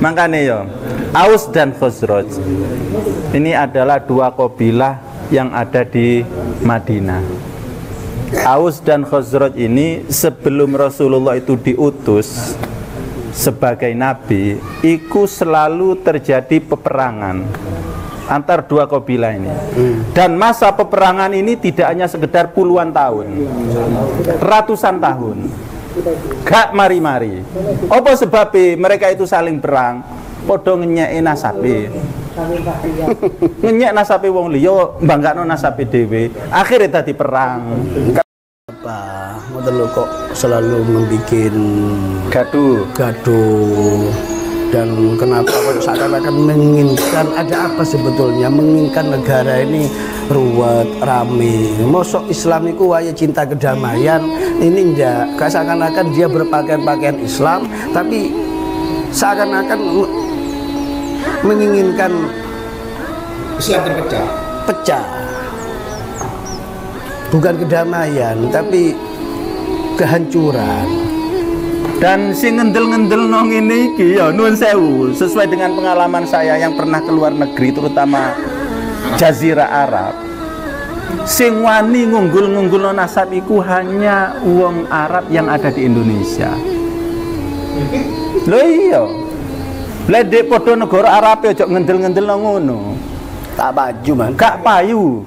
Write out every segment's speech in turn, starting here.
Makanya ya, Aus dan Khazraj ini adalah dua kabilah yang ada di Madinah. Aus dan Khazraj ini sebelum Rasulullah itu diutus sebagai nabi, itu selalu terjadi peperangan antar dua kabilah ini. Dan masa peperangan ini tidak hanya sekedar puluhan tahun, ratusan tahun. Gak mari-mari. Apa sebabnya mereka itu saling perang? Podo ngenyek nasabe. Ngenyek nasabe wong liya, banggakno nasabe dhewe. Akhire dadi perang. Apa? Model kok selalu membuat gaduh. Dan kenapa kok seakan-akan menginginkan, ada apa sebetulnya menginginkan negara ini ruwet, rame. Mosok Islam itu waya cinta kedamaian, ini enggak. Seakan-akan dia berpakaian-pakaian Islam, tapi seakan-akan menginginkan Islam terpecah. Pecah. Bukan kedamaian, tapi kehancuran. Dan si ngendel-ngendel nong ini ya nuwun sewu, sesuai dengan pengalaman saya yang pernah keluar negeri, terutama Jazirah Arab. Sing wani ngunggul-ngunggul nasab iku hanya wong Arab yang ada di Indonesia. Lho iya. Ledek podo negara Arab ya ojo ngendel-ngendel nang ngono. Tak baju man. Gak payu.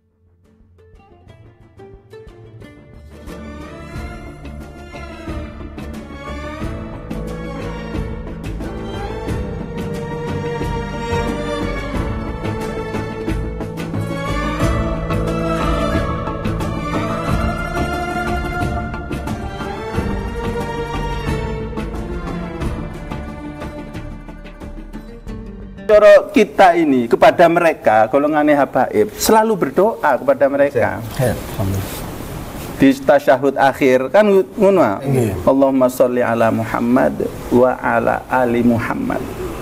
Cara kita ini kepada mereka, golongannya habaib, selalu berdoa kepada mereka. Di tasyahud akhir kan ngono. Allahumma sholli ala Muhammad wa ala ali Muhammad.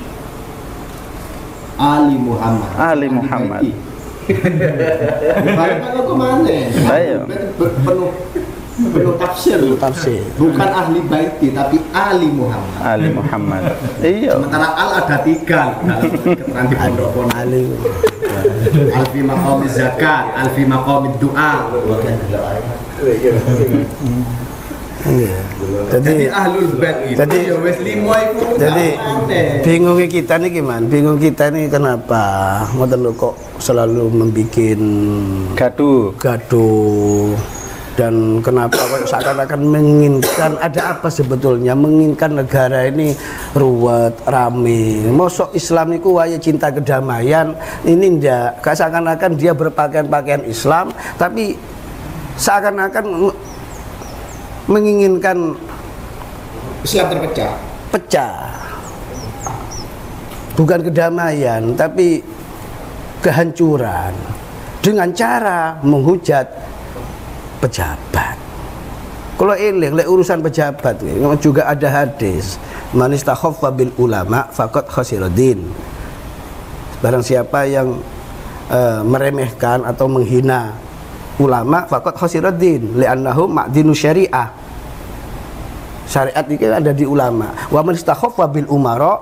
Ali Muhammad. Ali Muhammad. Bukan aku mana? Ayo. Penuh tafsir. Bukan ahli baiti tapi Ali Muhammad. Ali Muhammad. Iya. Sementara al ada 3 dalam keterangan di pondok Ali. Alfi maqam zakat, alfi maqam doa. Jadi ahlul bait itu ya wis 5 iku. Jadi bingungnya kita nih gimana? Bingung kita nih kenapa model kok selalu membuat gaduh. Dan kenapa kok seakan-akan menginginkan, ada apa sebetulnya menginginkan negara ini ruwet, rame. Mosok Islam itu waya cinta kedamaian, ini enggak. Seakan-akan dia berpakaian-pakaian Islam, tapi seakan-akan menginginkan Islam terpecah. Pecah. Bukan kedamaian, tapi kehancuran dengan cara menghujat pejabat. Kalau eling urusan pejabat juga ada hadis, man istakhaffa bil ulama faqad khasiruddin. Barang siapa yang meremehkan atau menghina ulama faqad khasiruddin li'annahum ma'dinu syariah. Syariat itu ada di ulama. Wa man istakhaffa bil umara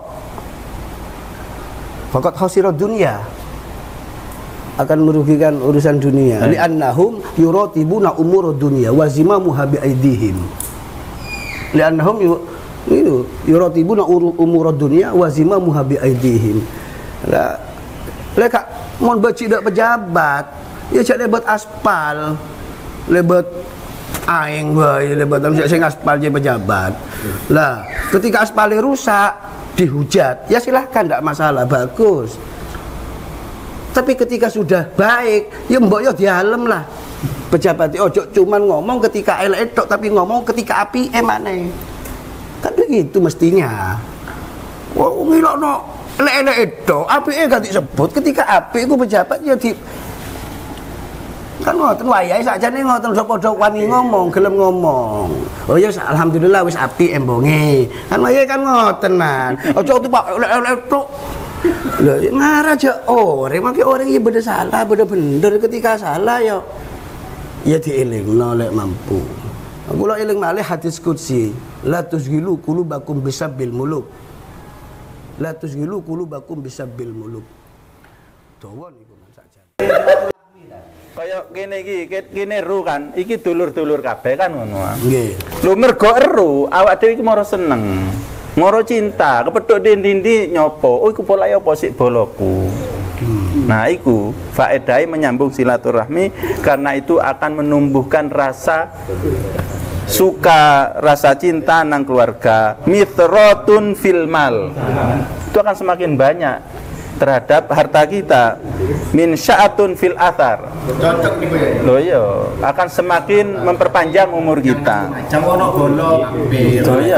faqad khasirad dunya, akan merugikan urusan dunia. Li'annahum yuratibuna umur dunia wa zimamuha bi aidihim. Li'annahum yuratibuna umur dunia wa zimamuha bi aidihim. Lah leka mon bacidak pejabat, ya cak lebat aspal, lebat aing bae, lebat sing aspal je pejabat. Lah ketika aspalnya rusak, dihujat, ya silahkan, tidak masalah, bagus. Tapi ketika sudah baik, ya mbok yo dialem lah. Pejabat ojo cuman ngomong ketika elek tok, tapi ngomong ketika api emane. Kan begitu mestinya. Wah, ngilokno elek-elek tok, apike gak disebut, ketika api iku pejabat ya di kan ngoten wayahe sakjane ngoten padha wani ngomong, gelem ngomong. Oh ya alhamdulillah wis api embonge. Kan wayahe kan ngotenan. Ojo tupak elek-elek tok. Loh, ngarah aja orang ya beda salah, beda bener. Ketika salah ya dieling nolak mampu. Aku lah eling malih hadis qudsi, la tuzgilu qulubakum bisabbil muluk. La tusghilu qulubakum bisabbil muluk. Dawa niku saja. Kaya kene iki, kene ru kan, iki dulur-dulur kabeh kan ngono. Nggih. Lho mergo eru, awak dhewe iki mara seneng. Mara cinta, kepethuk ndi-ndi nyopo. Oh iku pola apa sik boloku. Nah, iku faedahe menyambung silaturahmi karena itu akan menumbuhkan rasa suka, rasa cinta nang keluarga. Mithrotun fil mal. Itu akan semakin banyak terhadap harta kita. Min sya'atun fil athar. Cocok niku ya. Loh iya, akan semakin memperpanjang umur kita. Jam ono bolong ambil. Loh iya.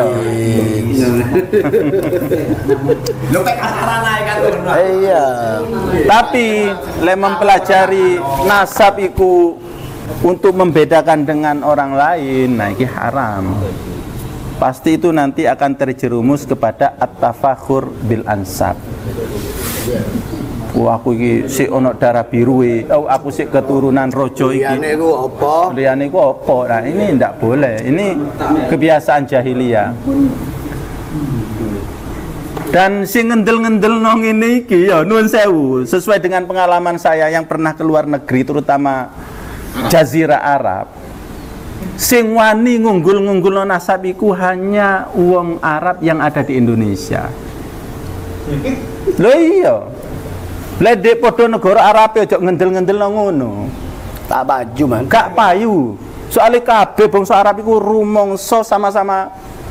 Lho kayak asaran ae kan. Iya. Tapi le mempelajari nasab iku untuk membedakan dengan orang lain, nah ini haram. Pasti itu nanti akan terjerumus kepada at-tafakhur bil ansab. Wah, aku iki sik ono darah biru aku sik keturunan rojo iki. Liyane iku apa? Liyane iku apa? Nah, ini ndak boleh. Ini kebiasaan jahiliyah. Dan si ngendel-ngendel nong ini iki ya nuwun sewu, sesuai dengan pengalaman saya yang pernah keluar negeri terutama Jazirah Arab. Sing wani ngunggul-ngunggul nasab iku hanya wong Arab yang ada di Indonesia. Lho iya. Ledek padha negara Arab aja ngendel-ngendel ngono. Tak baju man. Gak payu. Soale kabeh bangsa Arab iku rumangsa sama-sama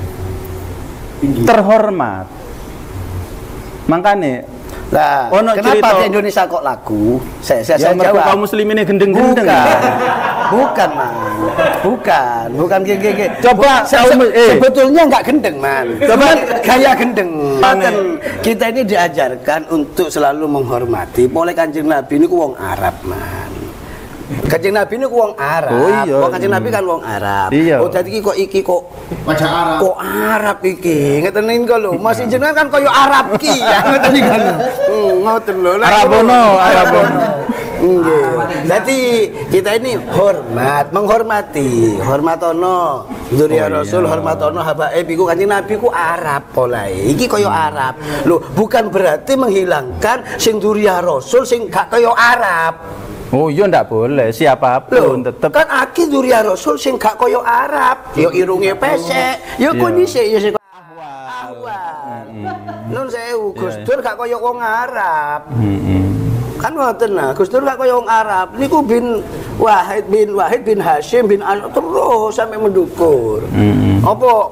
terhormat. Makanya Lah, kenapa cerita, di Indonesia kok lagu? Saya mergo jawab. kaum muslimin gendeng-gendeng. Bukan, man. Bukan gege. Coba sebetulnya enggak gendeng, man. Coba gaya gendeng. Kita ini diajarkan untuk selalu menghormati. Oleh Kanjeng Nabi ini wong Arab, man. Kanjeng Nabi ini wong Arab. Oh iya. Kanjeng Nabi kan wong Arab. Iya. Oh dadi iki kok Wajah Arab. kok Arab iki. Ngeten niku lho. Mas jenengan kan koyo Arab ki. Ya ngeten niku lho. Ngoten lho. Arabono. Nggih. Dadi kita ini menghormati. Hormatono Zuriya Rasul, hormatono habaib iku Kanjeng Nabi ku Arab polae. Iki koyo Arab. Lho, bukan berarti menghilangkan sing Zuriya Rasul sing gak koyo Arab. Oh iya ndak boleh, siapapun tetep Kan aki Zuriya Rasul sing gak koyo Arab. Yo irunge pesek, yo kunise yo sing ahwal. Nun sewu Gus Dur gak koyo wong Arab. Kan ngoten nah, Gus Dur gak koyo wong Arab. Niku bin Wahid bin Hashim bin terus sampai mendukur. Apa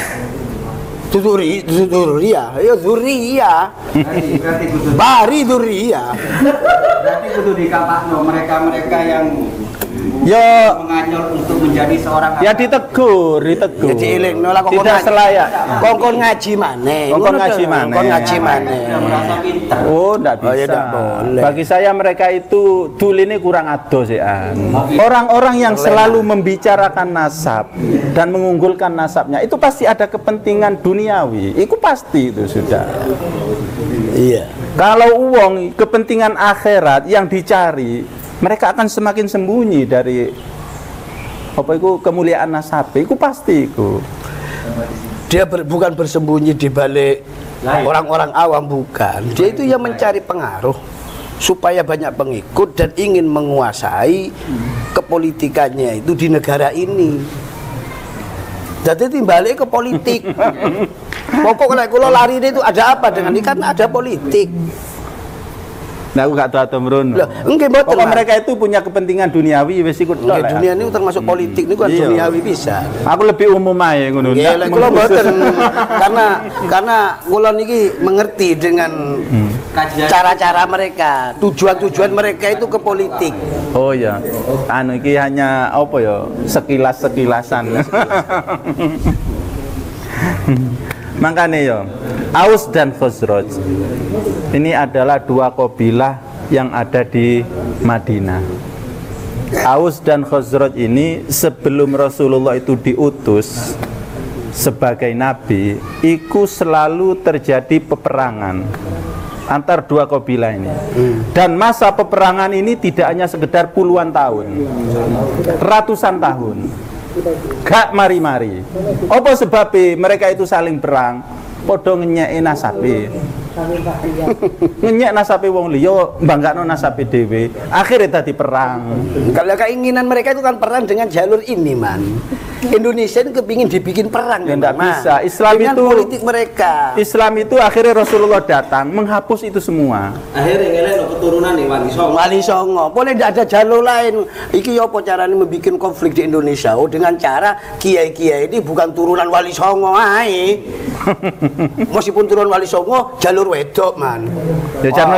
Zuriya, ya Zuriya. Bari Zuriya. Berarti kudu dikapakno mereka yang ya menganyur untuk menjadi seorang ya ditegur. Ya dielingno lah Tidak selayak. Kongkon ngaji maneh. Kongkon ngaji maneh. Kongkon ngaji maneh. merasa pintar. Oh, ndak bisa. Oh, ya ndak boleh. Bagi saya mereka itu duline kurang adoh sean. Orang-orang yang selalu membicarakan nasab dan mengunggulkan nasabnya itu pasti ada kepentingan duniawi. Itu pasti itu sudah. Iya. Kalau uang kepentingan akhirat yang dicari, mereka akan semakin sembunyi dari apa itu kemuliaan nasab. Itu pasti itu. Dia bukan bersembunyi di balik orang-orang awam, bukan. Dia itu yang mencari pengaruh supaya banyak pengikut dan ingin menguasai kepolitikannya itu di negara ini. Jadi timbalik ke politik. Pokoknya kalau lari itu ada apa dengan ini, kan ada politik. Nah, aku gak tahu atau merono. Pokoknya mereka itu punya kepentingan duniawi wis ikut tok. Dunia ini termasuk politik ini kan duniawi bisa. Aku lebih umum aja ngono. Nggih, lek kula mboten karena kula niki mengerti dengan cara-cara mereka, tujuan-tujuan mereka itu ke politik. Oh ya. Anu iki hanya apa ya? Sekilas-sekilasan. Makanya ya, Aus dan Khazraj ini adalah dua kabilah yang ada di Madinah. Aus dan Khazraj ini sebelum Rasulullah itu diutus sebagai nabi, itu selalu terjadi peperangan antar dua kabilah ini. Dan masa peperangan ini tidak hanya sekedar puluhan tahun, ratusan tahun. Gak mari-mari. Apa sebabnya mereka itu saling perang? padha ngenyeki nasabe. Ngenyek nasabe wong liya, banggakno nasabe dhewe. Akhirnya tadi perang. Kalau keinginan mereka itu kan perang dengan jalur ini, man. Indonesia ini kepingin dibikin perang, ya enggak man. bisa. Islam dengan itu politik mereka. Islam itu akhirnya Rasulullah datang menghapus itu semua. Akhirnya ngelak keturunan nih Wali Songo. Wali Songo, boleh tidak ada jalur lain. Iki apa caranya membuat konflik di Indonesia? Oh, dengan cara kiai-kiai ini bukan turunan Wali Songo ae. Meskipun turunan Wali Songo, jalur wedok, man. Ya caranya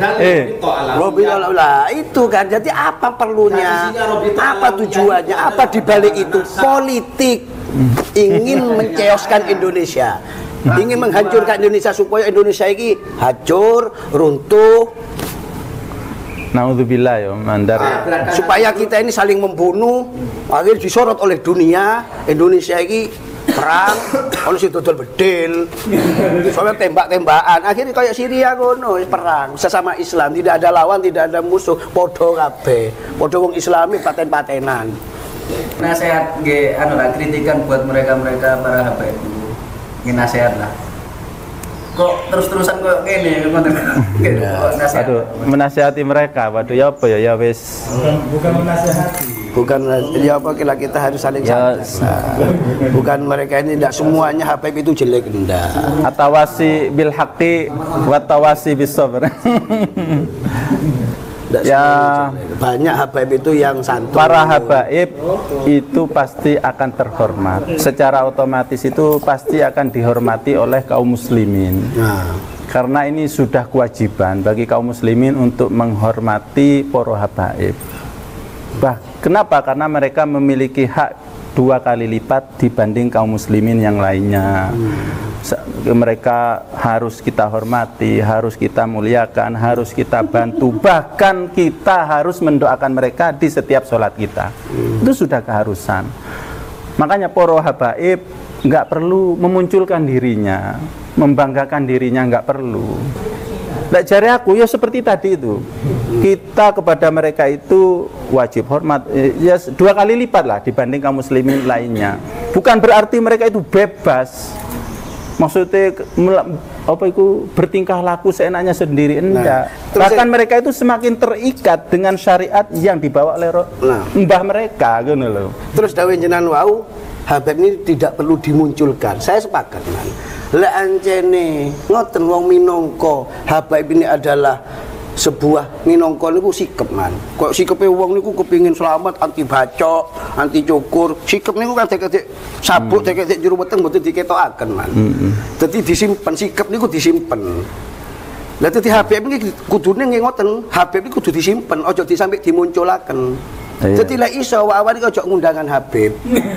lah itu kan. Jadi apa perlunya? Apa tujuannya? Apa dibalik itu? Politik ingin menceoskan Indonesia. Ingin menghancurkan Indonesia supaya Indonesia ini hancur, runtuh. Naudzubillah ya mandar. Supaya kita ini saling membunuh, akhirnya disorot oleh dunia. Indonesia ini perang, ono sing dodol bedil, soalnya tembak-tembakan. Akhirnya kayak Syria ngono, perang sesama Islam, tidak ada lawan, tidak ada musuh, podo kabeh. Podo wong Islami paten-patenan. Nasihat ge anu lah kritikan buat mereka-mereka para habaib itu. Ini nasihat lah. Kok terus-terusan kok kene nasihat. Aduh, menasihati mereka. Waduh ya apa ya? Ya wis. Bukan menasihati. Bukan ya apa kita harus saling bukan mereka ini tidak semuanya Habib itu jelek, enggak. Atawasi bil haqqi wa tawasi bis sabr. Ya banyak Habib itu yang santun. Para habaib itu pasti akan terhormat. Secara otomatis itu pasti akan dihormati oleh kaum muslimin. Nah, karena ini sudah kewajiban bagi kaum muslimin untuk menghormati para habaib. Kenapa? Karena mereka memiliki hak 2 kali lipat dibanding kaum muslimin yang lainnya. Mereka harus kita hormati, harus kita muliakan, harus kita bantu, bahkan kita harus mendoakan mereka di setiap sholat kita. Itu sudah keharusan. Makanya para habaib nggak perlu memunculkan dirinya, membanggakan dirinya, nggak perlu. Nah, jari aku ya seperti tadi itu, kita kepada mereka itu wajib hormat ya 2 kali lipat lah dibanding kaum muslimin lainnya. Bukan berarti mereka itu bebas, maksudnya apa itu bertingkah laku seenaknya sendiri, enggak. Bahkan mereka itu semakin terikat dengan syariat yang dibawa oleh mbah mereka gitu loh. Terus dawuh jenengan wau, Habib ini tidak perlu dimunculkan. Saya sepakat, man. Lek ancene ngoten wong minangka Habib ini adalah sebuah minangka niku sikep, man. Kok sikepe wong niku kepingin selamat, anti bacok, anti cukur. Sikep niku kan dek-dek sabuk, dek-dek jero weteng mboten diketokaken, man. Dadi disimpen, sikep niku disimpen. Lah dadi Habib iki kudune nggih ngoten, Habib iki kudu disimpen, aja disampe dimunculaken. Dadi lek iso awak iki aja ngundangan Habib.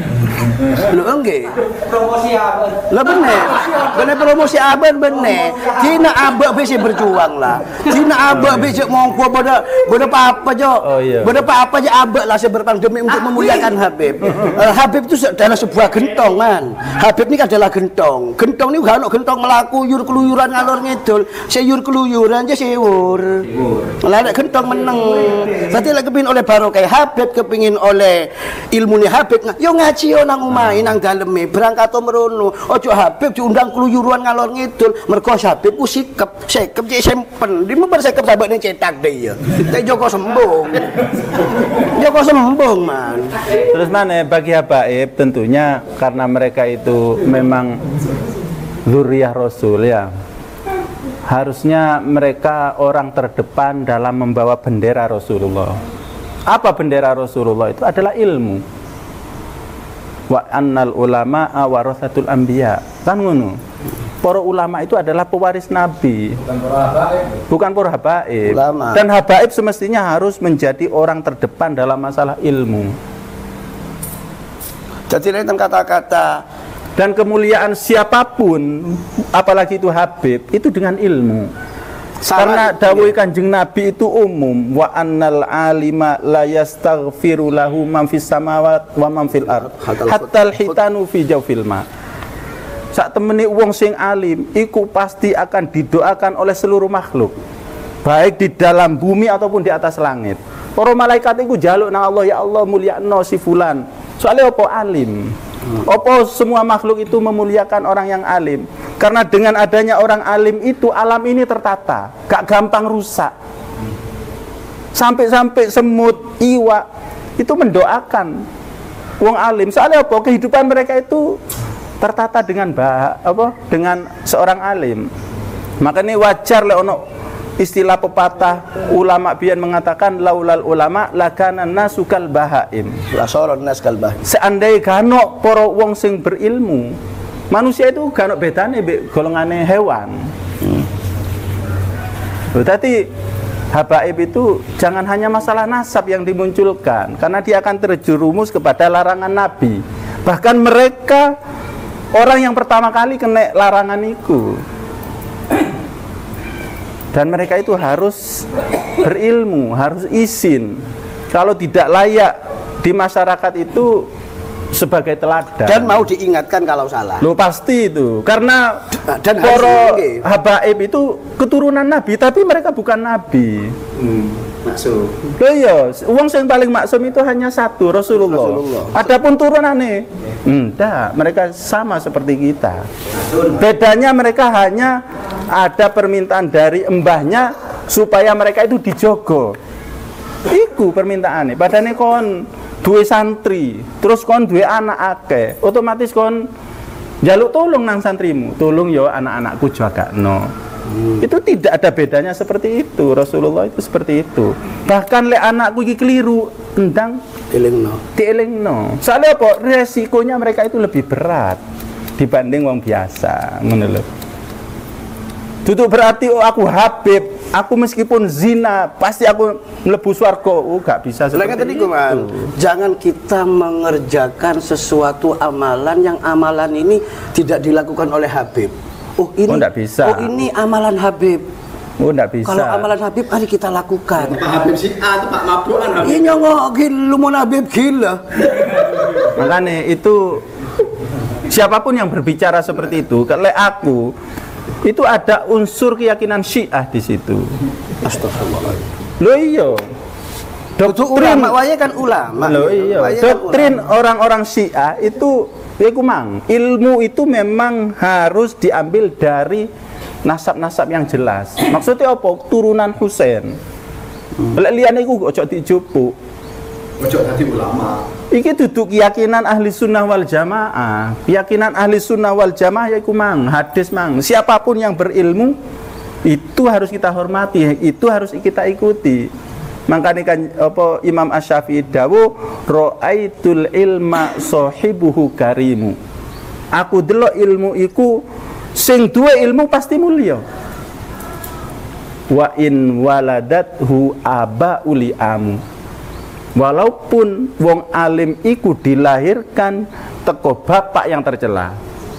Lho nggih. Promosi apa? Lah bener promosi aben bener. Dina abek bisa berjuang lah. Dina abek bisa mongko pada apa aja. Pada apa aja abek lah berperang demi untuk memuliakan Habib. Habib itu adalah sebuah gentong, man. Habib ini adalah gentong. Gentong ini gak ono gentong melaku yur keluyuran ngalor ngidul. Sayur keluyuran aja sewur. Lah nek gentong meneng. Berarti lek kepingin oleh barokah Habib, kepingin oleh ilmunya Habib, yo ngaji yo nang omahe nang daleme berangkat merono. Ojo Habib diundang keluyuran ngalor ngidul. Mergo Habib ku sikep cek simpen. Di member sikep sampe ning cetak deh ya. Teh Joko sembung. Joko sembung, man. Terus mana bagi habaib tentunya karena mereka itu memang dzurriyyah Rasul ya. Harusnya mereka orang terdepan dalam membawa bendera Rasulullah. Apa bendera Rasulullah? Itu adalah ilmu. Wa annal ulama warathatul anbiya. Kan ngono. Para ulama itu adalah pewaris nabi. Bukan para habaib. Dan habaib semestinya harus menjadi orang terdepan dalam masalah ilmu. Jadi tentang kata-kata dan kemuliaan siapapun, apalagi itu habib, itu dengan ilmu. Karena dawuh Kanjeng Nabi itu umum, wa annal alima la yastaghfiru lahu man fis samawati wa man fil ard hatta hitanu fi jawfil ma. Sak temene wong sing alim iku pasti akan didoakan oleh seluruh makhluk, baik di dalam bumi ataupun di atas langit. Para malaikat iku njaluk nang Allah, ya Allah mulyakno si fulan. Soalnya apa alim? Apa semua makhluk itu memuliakan orang yang alim? Karena dengan adanya orang alim itu alam ini tertata, gak gampang rusak. Sampai-sampai semut, iwak itu mendoakan wong alim. Soalnya apa? Kehidupan mereka itu tertata dengan dengan seorang alim. Makanya wajar le ono istilah pepatah ulama biyen mengatakan laulal ulama lakana nasukal bahaim. La soron nas kal bahim. Seandainya gano para wong sing berilmu, manusia itu gano bedane mbek golongane hewan. Berarti habaib itu jangan hanya masalah nasab yang dimunculkan, karena dia akan terjerumus kepada larangan Nabi. Bahkan mereka orang yang pertama kali kena larangan itu. Dan mereka itu harus berilmu, harus izin. Kalau tidak layak di masyarakat itu sebagai teladan. Dan mau diingatkan kalau salah. Loh pasti itu. Karena dan para habaib itu keturunan Nabi, tapi mereka bukan Nabi. Maksud. Loh iya, wong yang paling maksum itu hanya satu, Rasulullah. Adapun turunannya, enggak, mereka sama seperti kita. Bedanya mereka hanya ada permintaan dari embahnya supaya mereka itu dijogo. Iku permintaannya. Padahal kon duwe santri, terus kon duwe anak akeh, otomatis kon njaluk tolong nang santrimu, tolong yo anak-anakku jagakno. Itu tidak ada bedanya seperti itu. Rasulullah itu seperti itu. Bahkan le anakku iki keliru, endang dielingno. Soalnya apa? Resikonya mereka itu lebih berat dibanding wong biasa, ngono lho. Tutup berarti aku Habib, aku meskipun zina pasti aku mlebu swarga. Gak bisa seperti itu. Jangan kita mengerjakan sesuatu amalan yang amalan ini tidak dilakukan oleh Habib. Ini bisa. Ini amalan Habib. Enggak bisa. Kalau amalan Habib mari kita lakukan. Pak Habib si A, Pak Mabrukan Habib. Ini nyongok lu mau Habib gila. Makanya itu siapapun yang berbicara seperti itu, kalau aku itu ada unsur keyakinan Syiah di situ. Astagfirullahaladzim. Loh iya. Doktrin ulama kan ulama. Loh iya. Doktrin orang-orang Syiah itu ilmu itu memang harus diambil dari nasab-nasab yang jelas. Maksudnya apa? Turunan Husain. Liyane iku ojo dijupuk. Ojo dadi ulama. Iki duduk keyakinan ahli sunnah wal jamaah. Keyakinan ahli sunnah wal jamaah yaiku mang hadis mang. Siapapun yang berilmu itu harus kita hormati, itu harus kita ikuti. Makanya kan apa Imam Asy-Syafi'i dawuh ra'aitul ilma sahibuhu karimu. Aku delok ilmu iku sing duwe ilmu pasti mulia. Wa in waladathu abauli amu. Walaupun wong alim iku dilahirkan teko bapak yang tercela.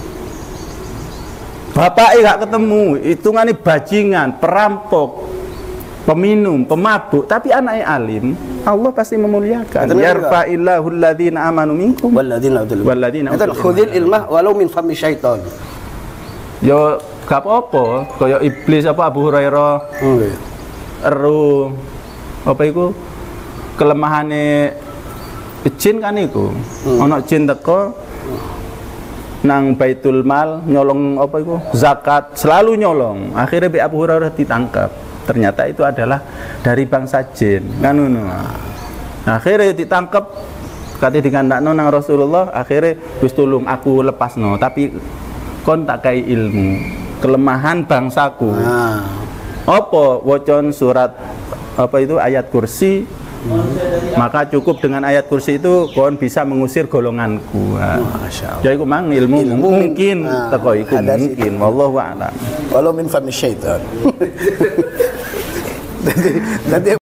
Bapak gak ketemu, hitungane bajingan, perampok, peminum, pemabuk, tapi anaknya alim, Allah pasti memuliakan. Yarfa'illahu alladhina amanu minkum walladzina khudhil ilmah walau min fami syaitan. Yo gak apa-apa, kaya iblis apa Abu Hurairah. Eru apa iku? Kelemahane jin kan iku. Ana jin teko nang Baitul Mal nyolong apa iku? Zakat, selalu nyolong. Akhirnya Bi Abu Hurairah ditangkap. Ternyata itu adalah dari bangsa jin. Kan ngono. Akhirnya ditangkap kate dikandakno nang Rasulullah, akhirnya wis tulung aku lepasno, tapi kon tak kai ilmu. Kelemahan bangsaku. Apa wocon surat apa itu ayat kursi, maka cukup dengan ayat kursi itu kon bisa mengusir golonganku. Jadi aku mang ilmu mungkin teko iku mungkin wallahu a'lam. Walau min fami syaitan. Jadi